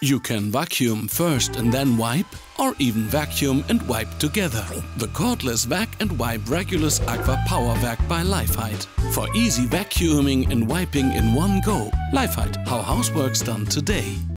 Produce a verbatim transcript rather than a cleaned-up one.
You can vacuum first and then wipe, or even vacuum and wipe together. The Cordless Vac and Wipe Regulus Aqua Power Vac by LEIFHEIT. For easy vacuuming and wiping in one go. LEIFHEIT, how housework's done today.